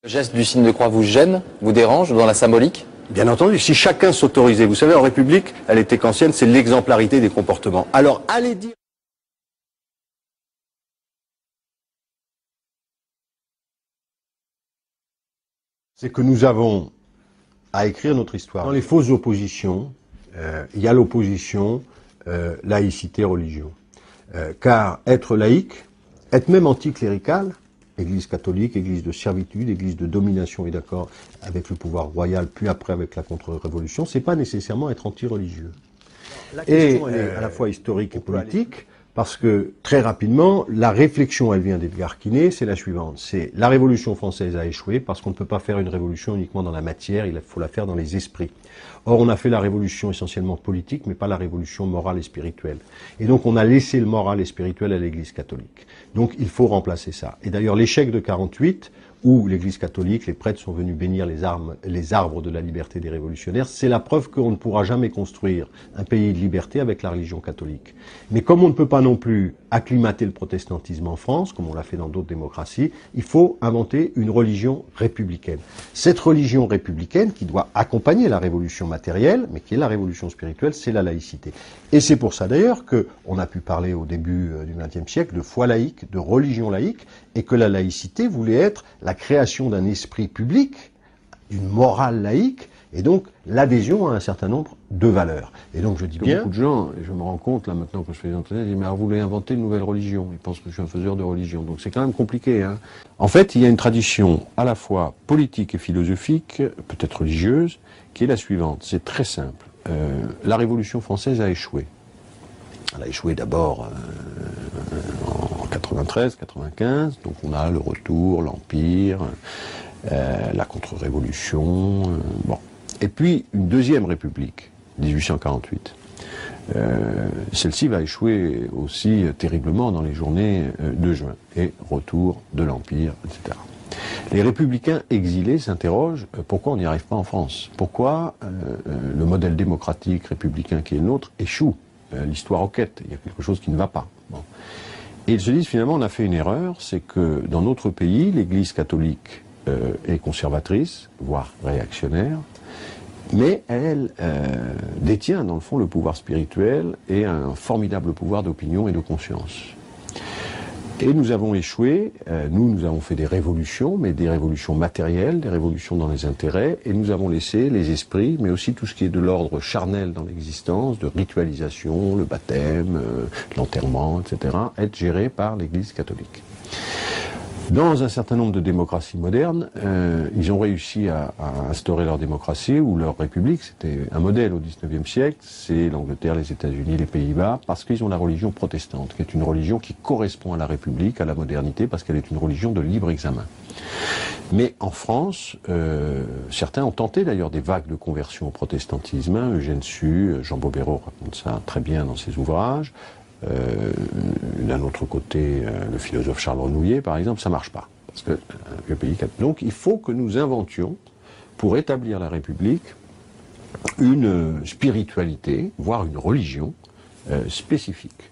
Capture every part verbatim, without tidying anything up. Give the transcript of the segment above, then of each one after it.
Le geste du signe de croix vous gêne, vous dérange dans la symbolique? Bien entendu, si chacun s'autorisait, vous savez, en République, elle était kantienne, c'est l'exemplarité des comportements. Alors, allez dire... C'est que nous avons à écrire notre histoire. Dans les fausses oppositions, euh, il y a l'opposition euh, laïcité-religion. Euh, car être laïque, être même anticlérical, Église catholique, Église de servitude, Église de domination et d'accord avec le pouvoir royal, puis après avec la contre-révolution, c'est pas nécessairement être anti-religieux. Et elle est à la fois historique et politique, parce que très rapidement, la réflexion, elle vient d'Edgar Quinet, c'est la suivante. C'est la Révolution française a échoué parce qu'on ne peut pas faire une révolution uniquement dans la matière, il faut la faire dans les esprits. Or, on a fait la révolution essentiellement politique, mais pas la révolution morale et spirituelle. Et donc, on a laissé le moral et spirituel à l'Église catholique. Donc, il faut remplacer ça. Et d'ailleurs, l'échec de quarante-huit, où l'Église catholique, les prêtres sont venus bénir les, armes, les arbres de la liberté des révolutionnaires, c'est la preuve qu'on ne pourra jamais construire un pays de liberté avec la religion catholique. Mais comme on ne peut pas non plus acclimater le protestantisme en France, comme on l'a fait dans d'autres démocraties, il faut inventer une religion républicaine. Cette religion républicaine, qui doit accompagner la révolution matérielle, mais qui est la révolution spirituelle, c'est la laïcité. Et c'est pour ça d'ailleurs qu'on a pu parler au début du vingtième siècle de foi laïque, de religion laïque, et que la laïcité voulait être la création d'un esprit public, d'une morale laïque, et donc l'adhésion à un certain nombre de valeurs. Et donc je dis bien... Beaucoup de gens, et je me rends compte là maintenant que je fais les entraînements, ils disent mais alors vous voulez inventer une nouvelle religion, ils pensent que je suis un faiseur de religion, donc c'est quand même compliqué. Hein. En fait, il y a une tradition à la fois politique et philosophique, peut-être religieuse, qui est la suivante, c'est très simple. Euh, la Révolution française a échoué. Elle a échoué d'abord euh, en quatre-vingt-treize quatre-vingt-quinze, donc on a le retour, l'Empire, euh, la contre-révolution, euh, bon. Et puis une deuxième république, dix-huit cent quarante-huit. Euh, Celle-ci va échouer aussi terriblement dans les journées de juin, et retour de l'Empire, et cetera. Les républicains exilés s'interrogent euh, pourquoi on n'y arrive pas en France. Pourquoi euh, euh, le modèle démocratique républicain qui est le nôtre échoue. euh, L'histoire enquête, il y a quelque chose qui ne va pas. Bon. Et ils se disent finalement on a fait une erreur, c'est que dans notre pays, l'Église catholique euh, est conservatrice, voire réactionnaire, mais elle euh, détient dans le fond le pouvoir spirituel et un formidable pouvoir d'opinion et de conscience. Et nous avons échoué, euh, nous, nous avons fait des révolutions, mais des révolutions matérielles, des révolutions dans les intérêts, et nous avons laissé les esprits, mais aussi tout ce qui est de l'ordre charnel dans l'existence, de ritualisation, le baptême, euh, l'enterrement, et cetera, être gérés par l'Église catholique. Dans un certain nombre de démocraties modernes, euh, ils ont réussi à, à instaurer leur démocratie ou leur république. C'était un modèle au dix-neuvième siècle, c'est l'Angleterre, les États-Unis, les Pays-Bas, parce qu'ils ont la religion protestante, qui est une religion qui correspond à la République, à la modernité, parce qu'elle est une religion de libre examen. Mais en France, euh, certains ont tenté d'ailleurs des vagues de conversion au protestantisme. Hein, Eugène Sue, Jean Bobéro raconte ça très bien dans ses ouvrages. Euh, d'un autre côté, euh, le philosophe Charles Renouillet, par exemple, ça marche pas. Parce que euh, le pays... Donc il faut que nous inventions, pour établir la République, une spiritualité, voire une religion euh, spécifique.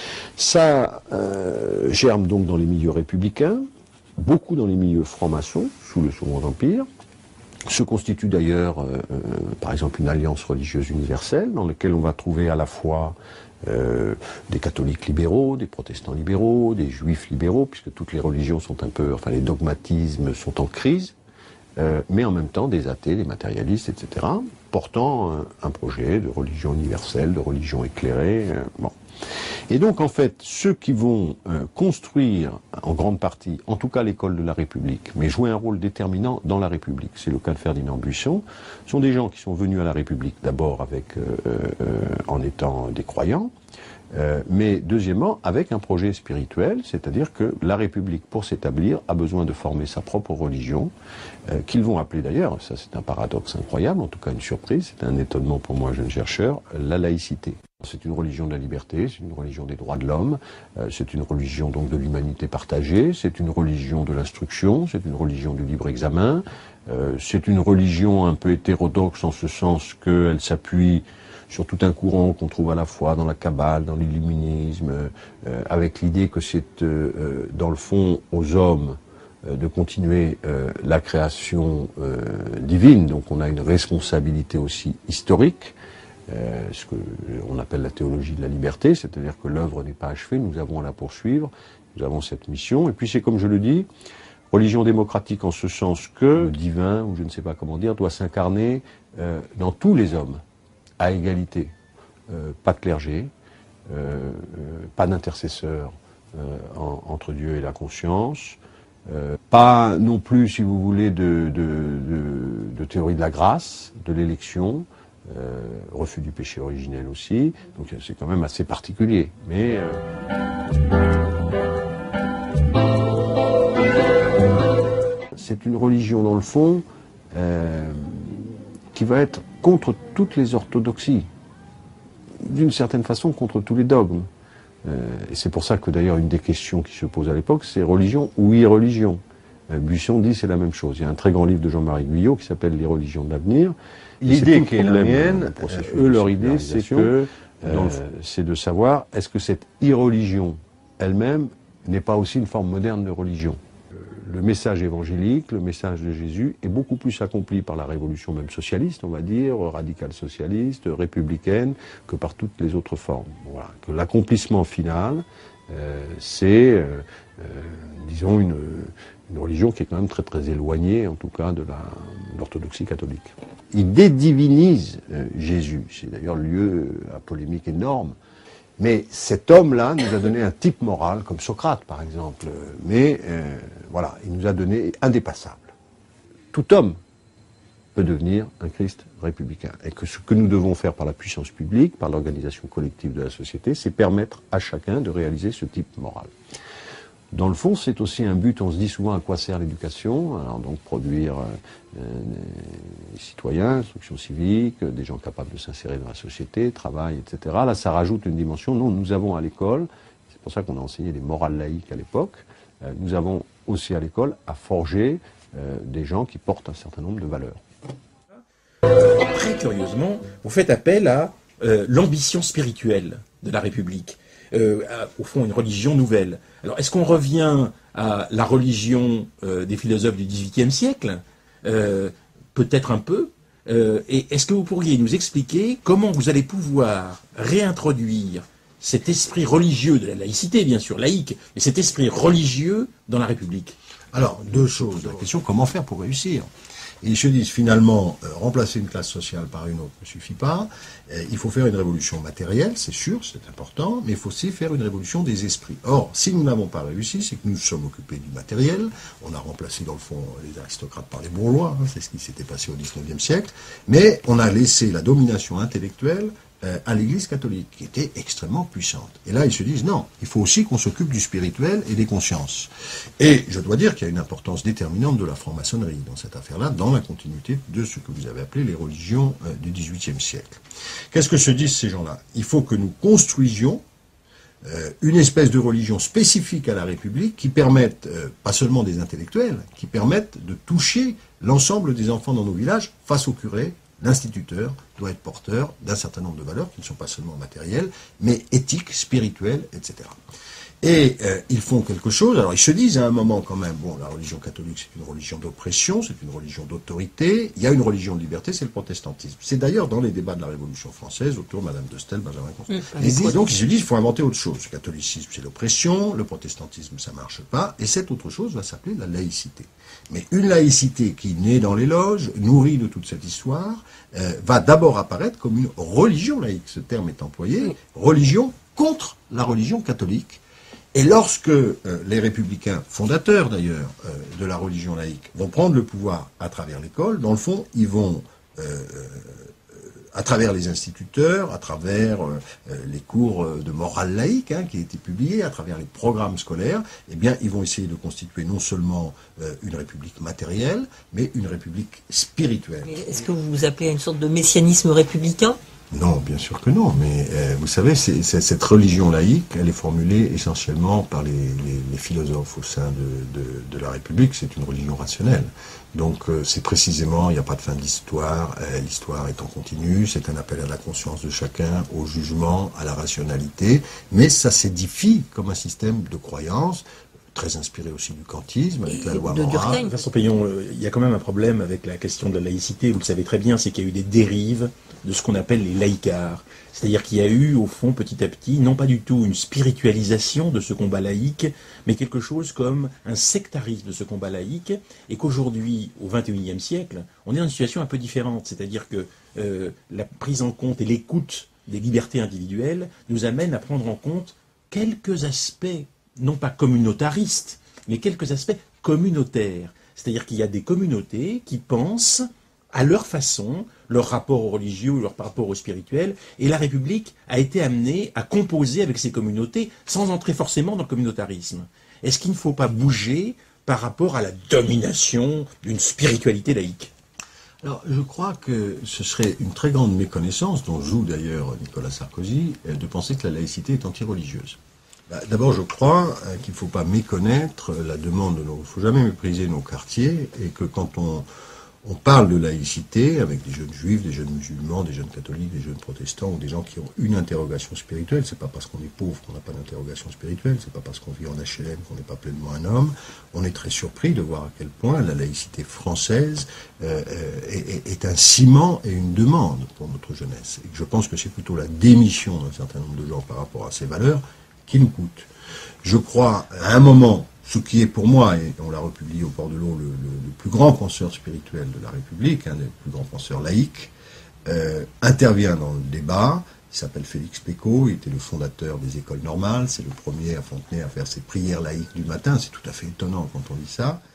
Ça euh, germe donc dans les milieux républicains, beaucoup dans les milieux francs-maçons, sous le Second Empire. Se constitue d'ailleurs, euh, euh, par exemple, une alliance religieuse universelle, dans laquelle on va trouver à la fois Euh, des catholiques libéraux, des protestants libéraux, des juifs libéraux, puisque toutes les religions sont un peu, enfin les dogmatismes sont en crise, euh, mais en même temps des athées, des matérialistes, et cetera, portant euh, un projet de religion universelle, de religion éclairée. Euh, bon. Et donc en fait, ceux qui vont euh, construire en grande partie, en tout cas l'école de la République, mais jouer un rôle déterminant dans la République, c'est le cas de Ferdinand Buisson, sont des gens qui sont venus à la République d'abord avec, euh, euh, en étant des croyants, euh, mais deuxièmement avec un projet spirituel, c'est-à-dire que la République, pour s'établir, a besoin de former sa propre religion, euh, qu'ils vont appeler d'ailleurs, ça c'est un paradoxe incroyable, en tout cas une surprise, c'est un étonnement pour moi, jeune chercheur, la laïcité. C'est une religion de la liberté, c'est une religion des droits de l'homme, euh, c'est une religion donc de l'humanité partagée, c'est une religion de l'instruction, c'est une religion du libre examen, euh, c'est une religion un peu hétérodoxe en ce sens qu'elle s'appuie sur tout un courant qu'on trouve à la fois dans la Kabbale, dans l'illuminisme, euh, avec l'idée que c'est euh, dans le fond aux hommes euh, de continuer euh, la création euh, divine, donc on a une responsabilité aussi historique, euh, ce que on appelle la théologie de la liberté, c'est-à-dire que l'œuvre n'est pas achevée, nous avons à la poursuivre, nous avons cette mission, et puis c'est comme je le dis, religion démocratique en ce sens que le divin, ou je ne sais pas comment dire, doit s'incarner euh, dans tous les hommes, à égalité. Euh, pas de clergé, euh, euh, pas d'intercesseur euh, en, entre Dieu et la conscience, euh, pas non plus, si vous voulez, de, de, de, de théorie de la grâce, de l'élection, euh, refus du péché originel aussi, donc c'est quand même assez particulier. Mais... Euh, c'est une religion, dans le fond, euh, qui va être contre toutes les orthodoxies, d'une certaine façon contre tous les dogmes. Euh, et c'est pour ça que d'ailleurs une des questions qui se pose à l'époque, c'est religion ou irreligion. Euh, Buisson dit c'est la même chose. Il y a un très grand livre de Jean-Marie Guyot qui s'appelle Les religions de l'avenir. L'idée qui est la mienne, euh, eux, leur idée, c'est que euh, c'est de savoir est-ce que cette irreligion elle-même n'est pas aussi une forme moderne de religion. Le message évangélique, le message de Jésus est beaucoup plus accompli par la révolution même socialiste, on va dire, radicale socialiste, républicaine, que par toutes les autres formes. Voilà. Que l'accomplissement final, euh, c'est, euh, euh, disons, une, une religion qui est quand même très très éloignée, en tout cas, de l'orthodoxie catholique. Il dédivinise euh, Jésus. C'est d'ailleurs le lieu à polémique énorme. Mais cet homme-là nous a donné un type moral, comme Socrate par exemple, mais euh, voilà, il nous a donné indépassable. Tout homme peut devenir un Christ républicain. Et que ce que nous devons faire par la puissance publique, par l'organisation collective de la société, c'est permettre à chacun de réaliser ce type moral. Dans le fond, c'est aussi un but, on se dit souvent à quoi sert l'éducation, alors donc produire euh, des citoyens, instruction civique, des gens capables de s'insérer dans la société, travail, et cetera. Là, ça rajoute une dimension. Non, nous avons à l'école, c'est pour ça qu'on a enseigné les morales laïques à l'époque, euh, nous avons aussi à l'école à forger euh, des gens qui portent un certain nombre de valeurs. Très curieusement, vous faites appel à euh, l'ambition spirituelle de la République. Euh, à, au fond, une religion nouvelle. Alors, est-ce qu'on revient à la religion euh, des philosophes du dix-huitième siècle? euh, Peut-être un peu. Euh, et est-ce que vous pourriez nous expliquer comment vous allez pouvoir réintroduire cet esprit religieux de la laïcité, bien sûr, laïque, mais cet esprit religieux dans la République? Alors, deux choses. La question, comment faire pour réussir? Et ils se disent finalement, euh, remplacer une classe sociale par une autre ne suffit pas. Euh, il faut faire une révolution matérielle, c'est sûr, c'est important, mais il faut aussi faire une révolution des esprits. Or, si nous n'avons pas réussi, c'est que nous nous sommes occupés du matériel. On a remplacé dans le fond les aristocrates par les bourgeois, hein, c'est ce qui s'était passé au dix-neuvième siècle. Mais on a laissé la domination intellectuelle euh, à l'Église catholique, qui était extrêmement puissante. Et là, ils se disent, non, il faut aussi qu'on s'occupe du spirituel et des consciences. Et je dois dire qu'il y a une importance déterminante de la franc-maçonnerie dans cette affaire-là, dans la continuité de ce que vous avez appelé les religions euh, du dix-huitième siècle. Qu'est-ce que se disent ces gens-là? Il faut que nous construisions euh, une espèce de religion spécifique à la République qui permette, euh, pas seulement des intellectuels, qui permette de toucher l'ensemble des enfants dans nos villages face au curé. L'instituteur doit être porteur d'un certain nombre de valeurs qui ne sont pas seulement matérielles, mais éthiques, spirituelles, et cetera. Et euh, ils font quelque chose, alors ils se disent à un moment quand même, bon, la religion catholique c'est une religion d'oppression, c'est une religion d'autorité, il y a une religion de liberté, c'est le protestantisme. C'est d'ailleurs dans les débats de la Révolution française, autour de Madame de Stel, Benjamin Constant. Mmh, et donc ils se disent, il faut inventer autre chose. Le catholicisme c'est l'oppression, le protestantisme ça marche pas, et cette autre chose va s'appeler la laïcité. Mais une laïcité qui naît dans les loges, nourrie de toute cette histoire, euh, va d'abord apparaître comme une religion laïque, ce terme est employé, mmh. religion contre la religion catholique. Et lorsque euh, les républicains, fondateurs d'ailleurs euh, de la religion laïque, vont prendre le pouvoir à travers l'école, dans le fond, ils vont, euh, euh, à travers les instituteurs, à travers euh, les cours de morale laïque hein, qui ont été publiés, à travers les programmes scolaires, eh bien, ils vont essayer de constituer non seulement euh, une république matérielle, mais une république spirituelle. Est-ce que vous vous appelez à une sorte de messianisme républicain ? Non, bien sûr que non, mais euh, vous savez, c'est, c'est, cette religion laïque, elle est formulée essentiellement par les, les, les philosophes au sein de, de, de la République, c'est une religion rationnelle. Donc euh, c'est précisément, il n'y a pas de fin de l'histoire, euh, l'histoire est en continu, c'est un appel à la conscience de chacun, au jugement, à la rationalité, mais ça s'édifie comme un système de croyance. très inspiré aussi du kantisme, avec Et la loi de morale. Durkheim. Vincent Payon, euh, il y a quand même un problème avec la question de la laïcité, vous le savez très bien, c'est qu'il y a eu des dérives de ce qu'on appelle les laïcards. C'est-à-dire qu'il y a eu, au fond, petit à petit, non pas du tout une spiritualisation de ce combat laïque, mais quelque chose comme un sectarisme de ce combat laïque, et qu'aujourd'hui, au vingt et unième siècle, on est dans une situation un peu différente. C'est-à-dire que euh, la prise en compte et l'écoute des libertés individuelles nous amène à prendre en compte quelques aspects, non pas communautaristes, mais quelques aspects communautaires. C'est-à-dire qu'il y a des communautés qui pensent à leur façon, leur rapport au religieux ou leur rapport au spirituel, et la République a été amenée à composer avec ces communautés sans entrer forcément dans le communautarisme. Est-ce qu'il ne faut pas bouger par rapport à la domination d'une spiritualité laïque ? Alors, je crois que ce serait une très grande méconnaissance, dont joue d'ailleurs Nicolas Sarkozy, de penser que la laïcité est anti-religieuse. Bah, d'abord, je crois euh, qu'il ne faut pas méconnaître la demande de nos... Il ne faut jamais mépriser nos quartiers, et que quand on, on parle de laïcité avec des jeunes juifs, des jeunes musulmans, des jeunes catholiques, des jeunes protestants, ou des gens qui ont une interrogation spirituelle, c'est pas parce qu'on est pauvre qu'on n'a pas d'interrogation spirituelle, c'est pas parce qu'on vit en H L M qu'on n'est pas pleinement un homme. On est très surpris de voir à quel point la laïcité française euh, est, est un ciment et une demande pour notre jeunesse. Et que je pense que c'est plutôt la démission d'un certain nombre de gens par rapport à ces valeurs qui nous coûte. Je crois, à un moment, ce qui est pour moi, et on l'a republié au Port de l'Eau, le, le, le plus grand penseur spirituel de la République, un des plus grands penseurs laïques, euh, intervient dans le débat. Il s'appelle Félix Pécaud, il était le fondateur des écoles normales, c'est le premier à Fontenay à faire ses prières laïques du matin, c'est tout à fait étonnant quand on dit ça.